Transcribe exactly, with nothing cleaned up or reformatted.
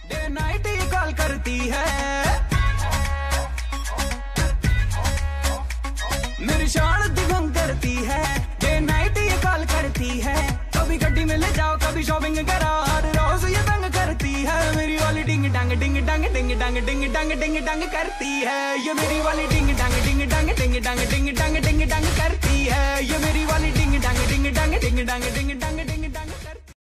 Day night ये call करती है, मेरी शान दिगंग करती है। डे नाइट ये कॉल करती है, कभी गड्डी में ले जाओ कभी शॉपिंग करा, हर रोज ये तंग करती है। मेरी वाली डिंग डंग डिंग डंग डिंग डंग डिंग डंग डिंग डंग करती है, ये मेरी वाली डिंग डंग डिंग डंग डिंग डंग